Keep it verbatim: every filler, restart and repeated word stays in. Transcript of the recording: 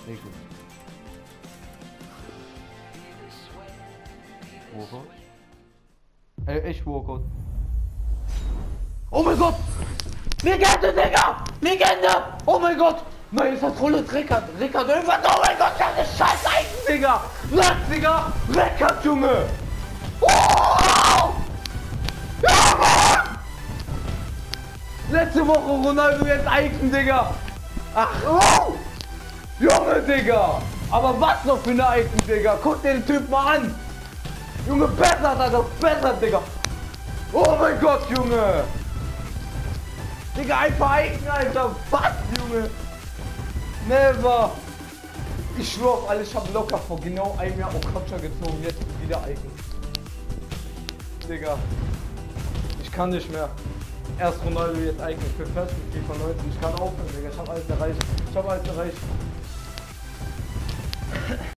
Eklig. Walkout? Ey, echt Walkout. Oh mein Gott! Legende, Digga! Legende! Oh mein Gott! Nein, es hat Rolle Rickard. Rickard irgendwas. Oh mein Gott, das ist scheiß Eichen, Digga! Lass, Digga! Rickard, Junge! Oh! Ja, Mann! Letzte Woche Ronaldo, jetzt Eichen, Digga! Ach, oh! Junge, Digga! Aber was noch für eine Eichen, Digga? Guck dir den Typ mal an! Junge, besser, Alter, besser, Digga! Oh mein Gott, Junge! Digga, einfach Eichen, Alter! Was, Junge? Never! Ich schwör auf alles, ich hab locker vor genau einem Jahr Okocha gezogen, jetzt wieder Eichen. Digga. Ich kann nicht mehr. Erst Ronaldo, jetzt Eichen. Ich bin fest mit FIFA neunzehn. Ich kann aufhören, Digga. Ich hab alles erreicht. Ich hab alles erreicht.